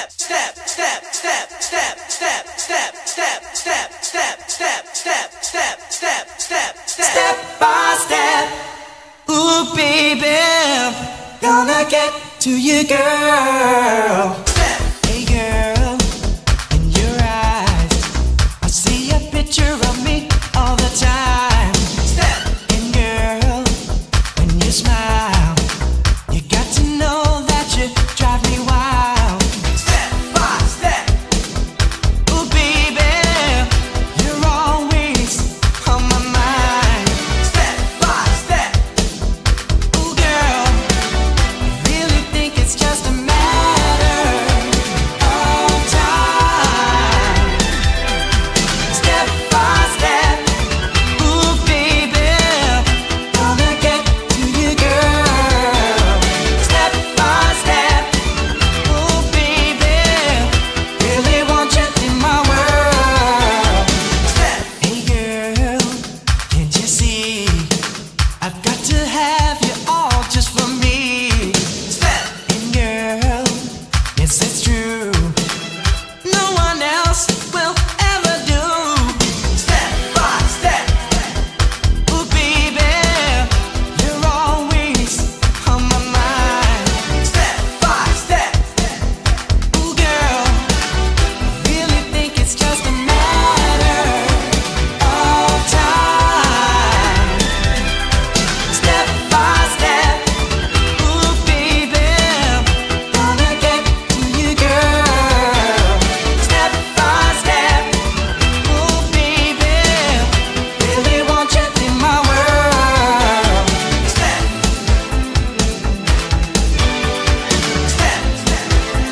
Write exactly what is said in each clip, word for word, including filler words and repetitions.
step, step, step, step, step, step, step, step, step, step, step, step, step, step, step, step by step. Ooh, baby, gonna get to you, girl. Step. Hey, girl, in your eyes, I see a picture of me all the time. Step. And girl, when you smile, you got to know that you drive me wild. Step by step. Ooh, baby, you're always on my mind. Step by step. Ooh, girl, I really think it's just a matter of time. Step by step. Ooh, baby, gonna get to you, girl. Step by step. Ooh, baby, really want you in my world. Step. Hey, girl, can't you see? I've got to have you all just for me. Step. And girl, yes, it's true. No one else will ever do. Step by step. Ooh, baby, you're always on my mind. Step by step. Ooh, girl, I really think it's just a matter of time. Step by step. Ooh, baby, gonna get to you, girl. Step by step. Ooh, baby, really want you in my world. Step. Step. Step.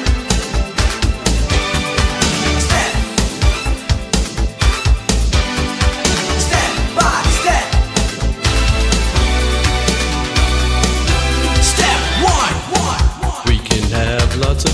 Step. Step by step. Step one. We can have lots